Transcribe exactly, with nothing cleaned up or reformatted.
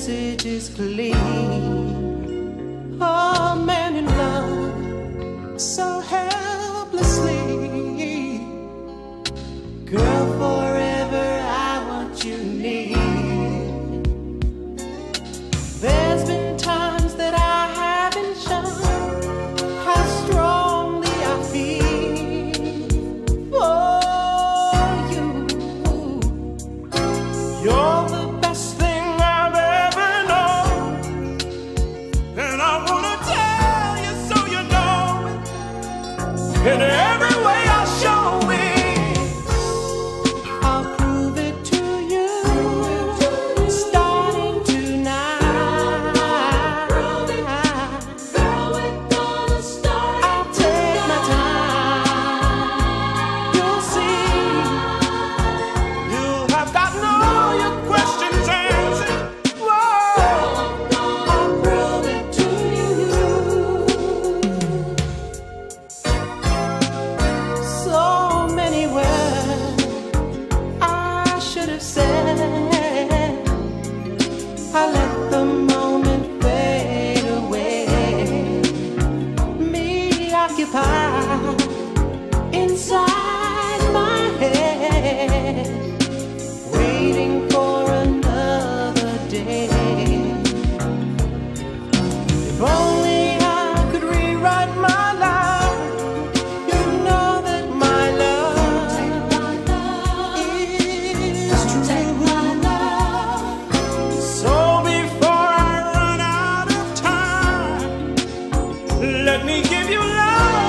message is clear. Oh, man in love so helplessly. Girl, forever I want you near. There's been times that I haven't shown how strongly I feel for you. You're the best thing I've ever known, and I wanna tell you so you know it. In every way I'll show it. I'll prove it to you, starting tonight. Girl, we're gonna start I'll take my time. You'll see. You'll have gotten all your questions answered. Whoa. I'll prove it to you. So many words I should have said. I let the moment fade away. Me occupied inside my head, waiting for another day. If only I could rewrite my life, you know that my love is true. So before I run out of time, let me give you love.